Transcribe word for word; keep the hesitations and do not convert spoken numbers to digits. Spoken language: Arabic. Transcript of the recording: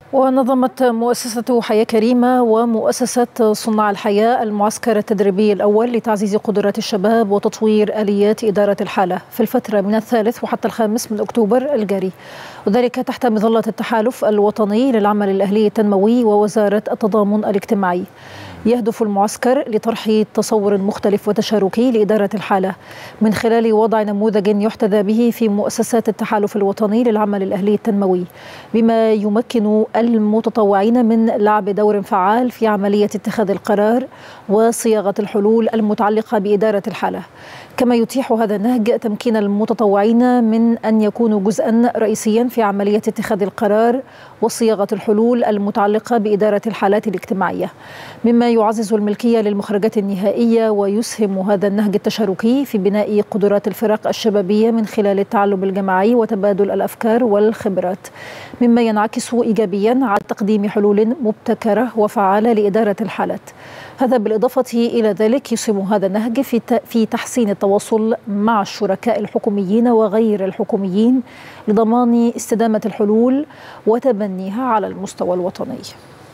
ونظمت مؤسسة حياة كريمة ومؤسسة صناع الحياة المعسكر التدريبي الأول لتعزيز قدرات الشباب وتطوير آليات إدارة الحالة في الفترة من الثالث وحتى الخامس من أكتوبر الجاري، وذلك تحت مظلة التحالف الوطني للعمل الأهلي التنموي ووزارة التضامن الاجتماعي. يهدف المعسكر لطرح تصور مختلف وتشاركي لإدارة الحالة من خلال وضع نموذج يحتذى به في مؤسسات التحالف الوطني للعمل الأهلي التنموي، بما يمكن المتطوعين من لعب دور فعال في عملية اتخاذ القرار وصياغة الحلول المتعلقة بإدارة الحالة. كما يتيح هذا النهج تمكين المتطوعين من أن يكونوا جزءا رئيسيا في عملية اتخاذ القرار وصياغة الحلول المتعلقة بإدارة الحالات الاجتماعية، مما يعزز الملكية للمخرجات النهائية ويسهم هذا النهج التشاركي في بناء قدرات الفرق الشبابية من خلال التعلم الجماعي وتبادل الأفكار والخبرات، مما ينعكس إيجابيا على تقديم حلول مبتكرة وفعالة لإدارة الحالات. هذا بالإضافة إلى ذلك يسهم هذا النهج في في تحسين التواصل مع الشركاء الحكوميين وغير الحكوميين لضمان استدامة الحلول وتبنيها على المستوى الوطني.